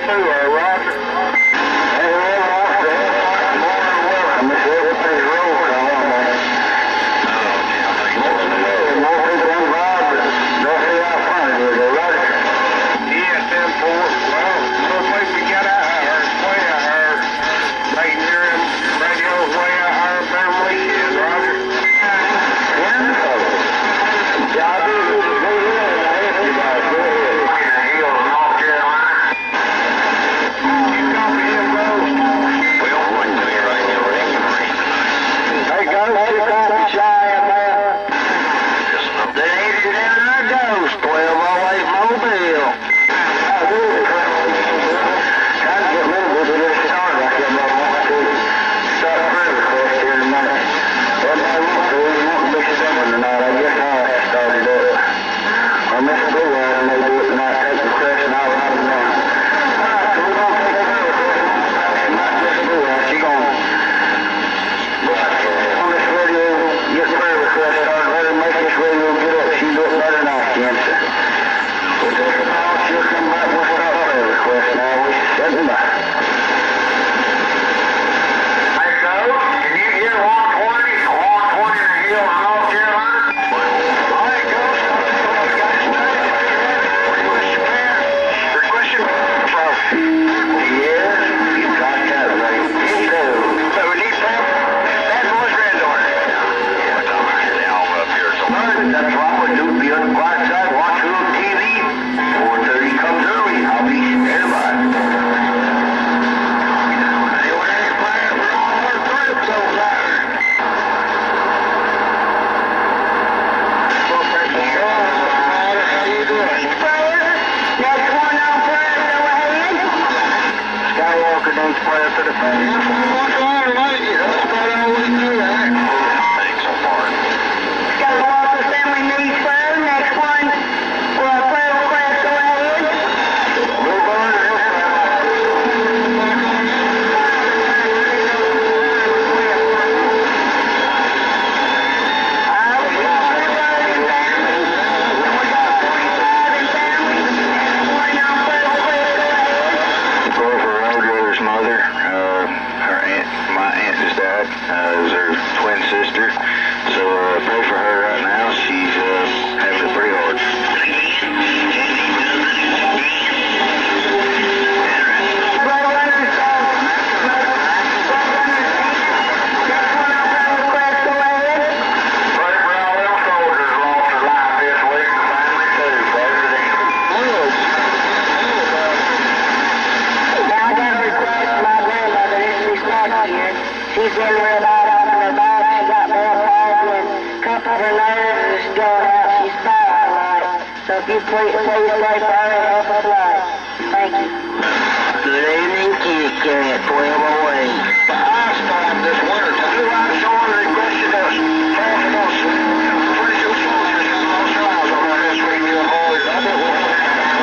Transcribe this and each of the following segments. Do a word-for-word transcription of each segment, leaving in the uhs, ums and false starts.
through there, Roger. Hey, well, more than welcome. It's everything's roll call on there. More people involved, but they'll see how fun it is, Roger. Yes, ten four. Well, the place we got out here is way out here. Right near him, radio's way out here, apparently, is Roger. Yeah, I do. Go ahead. I asked you guys. Go ahead. Hill, North Carolina. You copy him, Ghost? We don't want to be right here. Hey, Ghost, you copy Shy in there? The eighty down there, Ghost. twelve oh eight Mobile. I do. Trying to get rid of it. It started like that. I want to start a prayer request here in a minute. Well, I want to. You want to mix it up or not? I guess I'll have started up. Or Miss Blue Eyes may do it tonight. Take the request and I'll write them down. Alright, so we're going to take care of it. Not Miss Blue Eyes. She's going to on this radio, get the prayer request started. Let her make this radio get up. She'll do it better than I can. We'll take it all. She'll come back. We'll start a prayer request now. We said goodbye. Hey, so, can you hear one twenty? one twenty in the hill in North Carolina? All right, go. Request your phone. Yes, you got that right. So, we need that. That's what's granddaughter. Yeah, we're talking about the album up here. So, that's why we do be on the quiet side, watch a little T V. four thirty comes early. I'll be everybody. Skywalker needs prayer for the family. What's wrong with you? That's what I always do that. Thanks so far. Skywalker family needs prayer. Next one, well, prayer request, go ahead. We're going to this mother, uh, her aunt, my aunt just died, uh, it was her twin sister, so uh, pray for her right now. She's uh, having it pretty hard. Pray for all them soldiers who lost their life this week and family too, brother. Now I got a request from my grandmother. She's next year. She's been real bad off in her back. She got bad palsy and a couple of her nerves is going out. She's fine tonight. So if you please, please pray for her and help her life. Thank you. Good evening, Kitty Cat, twelve oh eight. I stopped this winter time. You are showing the requested us. Passing us. Pretty good soldiers and lost their lives over this week. You're hard. I don't want to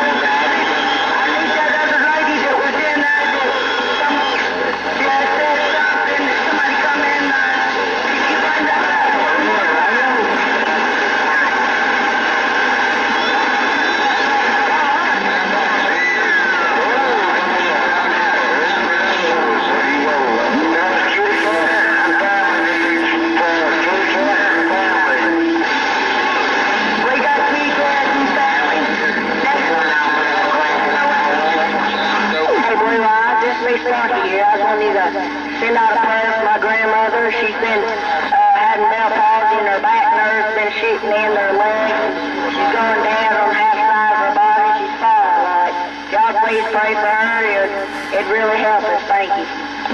here. I just want you to send out a prayer for my grandmother. She's been uh, having bell palsy and her back nerves been shooting in her legs. She's going down on half side of her body. She's falling like. Y'all please pray for her. It, it really helps us. Thank you.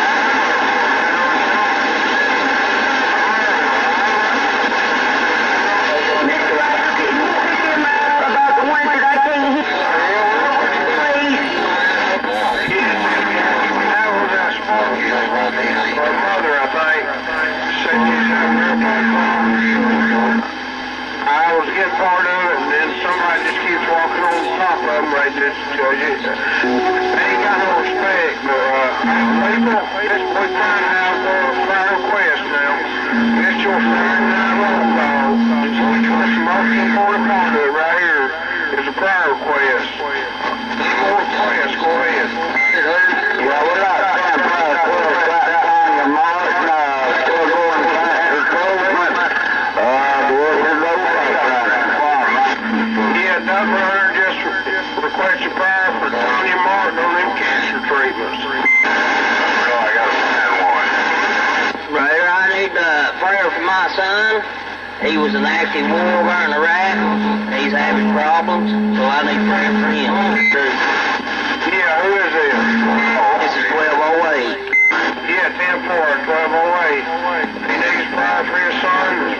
Mister Ryder, can you pick him up about the ones that I can't hear? My mother, I think, said she's having real bad. I was getting part of it, and then somebody just keeps walking on the top of them right there to tell you. They ain't got no respect, but, uh, people, this, we're trying to have a prayer request now. It's your Saturday night roll call. So it's the most important part of it right here is a prayer request. More request, go ahead. He was an active war over in Iraq. He's having problems, so I need prayer for him. Yeah, who is this? This is twelve oh eight. Yeah, ten four, twelve oh eight. He needs prayer for his son. He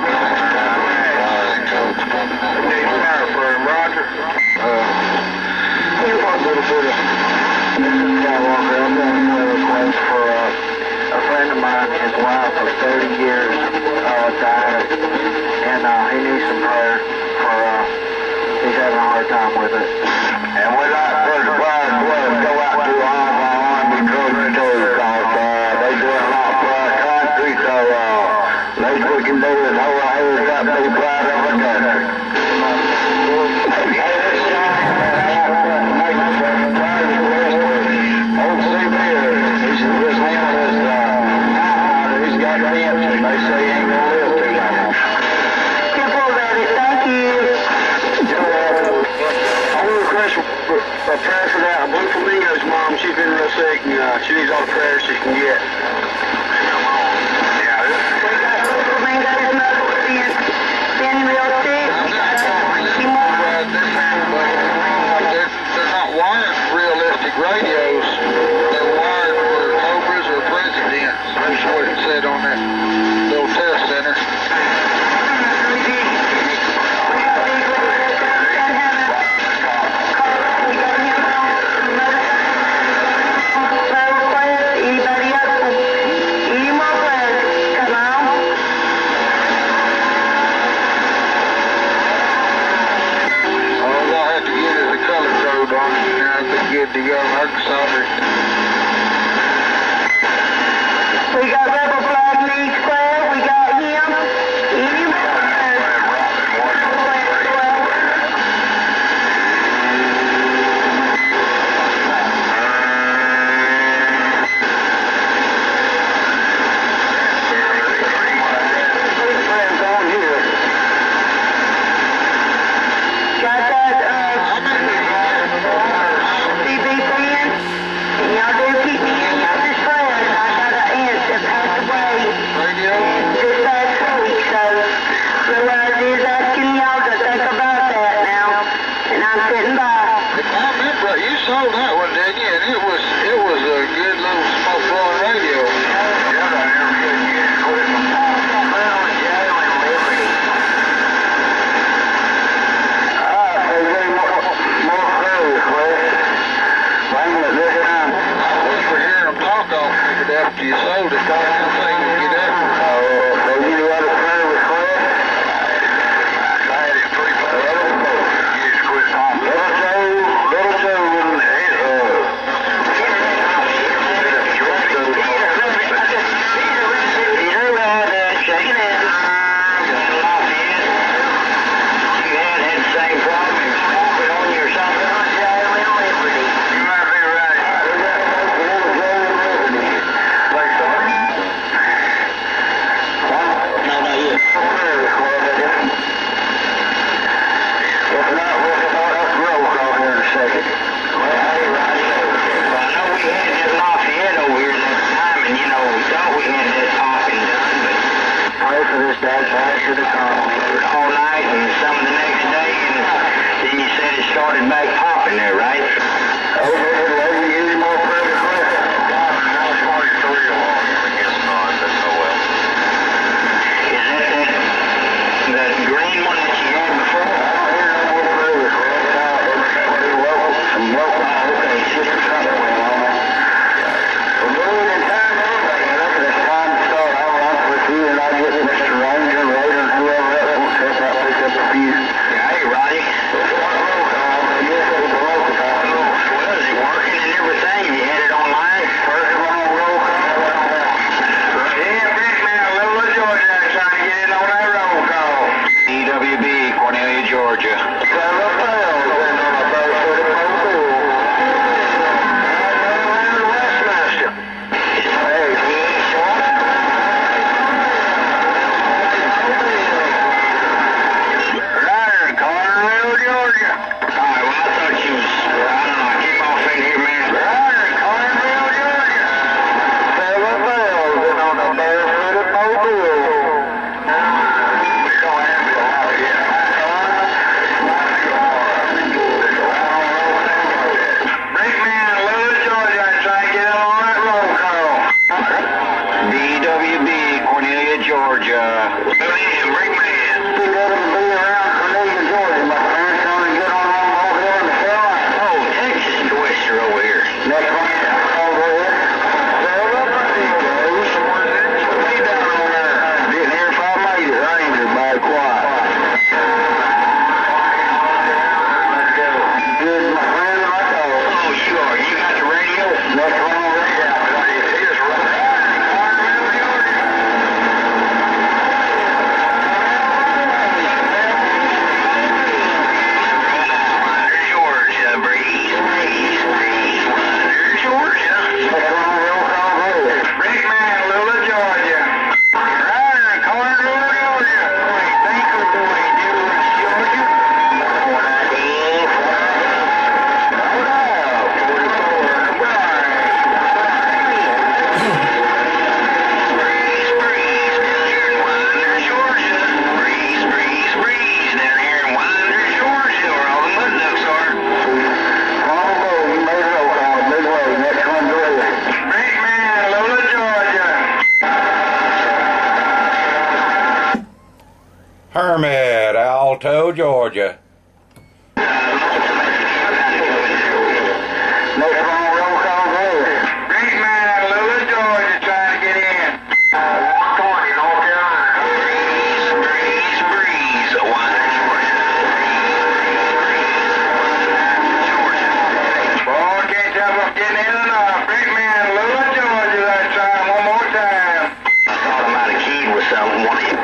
needs prayer for him, Roger. Uh, here's a little bit of, this is Cal Walker. I'm going to request for uh, a friend of mine, his wife of thirty years, uh, died, and uh, he needs some prayer for, uh, he's having a hard time with it. And we'd like for the prayer to go out to all of our army troops too, because uh, they do a lot for our country, so uh, least we can do is hold our heads up, be proud of our country. Old C B, his name is, uh, he's got cancer, and they say he ain't gonna live too long. Thank you. I want to request a prayer for that. One for Leo's mom. She's been real sick, and uh, she needs all the prayers she can get. They're not wired for realistic radios. They're wired for Cobras or Presidents. That's what it said on that little test center. Good to go. I can solder it. We got rebel flag needs prayer. We got him. Him. Friends on here. Got that, uh, y'all do keep me in your prayers. I got an aunt that passed away this last week, so realize is asking y'all to think about that now, and I'm sitting by. I remember you sold that one, didn't you? And it was it was a good little smoke blowing radio. Yeah, I never could get it with them. Well, jail and liberty. Ah, so there's more, more prayers, Wes. Bring it this time. I wish for hearing them talk off of it after you sold it. I don't think you get after it. Oh, so you got a prayer with Wes? I had it three bucks. You just quit talking. Little Joe, little Joe, uh, he's really hard to shake it in. You had that same problem. You swap it on your something on jail and liberty. You might be right. Little Joe and Liberty. Like something. Georgia. Next one, roll call, Greg. Great man out of Louisville, Georgia, trying to get in. one twenty, North Carolina. Breeze, breeze, breeze. Why, Georgia? Georgia. Boy, can't tell if I'm getting in or not. Great man out of Louisville, Georgia, let's try him one more time. I thought I might have keyed with something. One of you.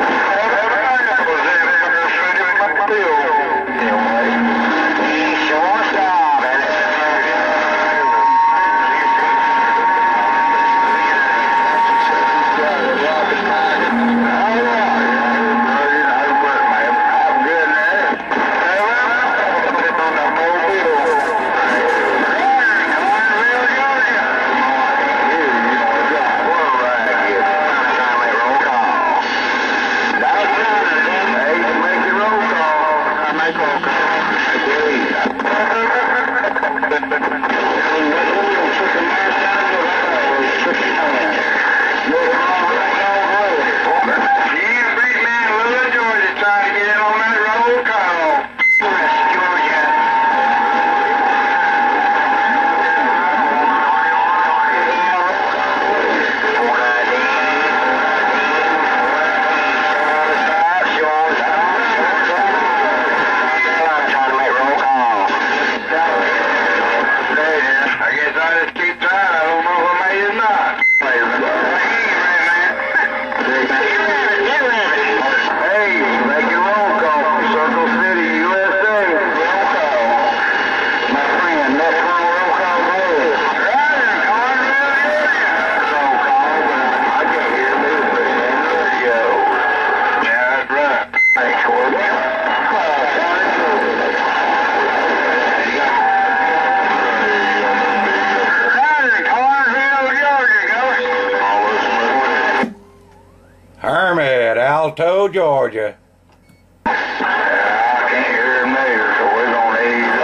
Hermit, Alto, Georgia. I can't hear him there, so we're going to ease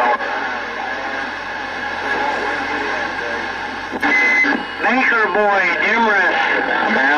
on. Baker boy, Demarest.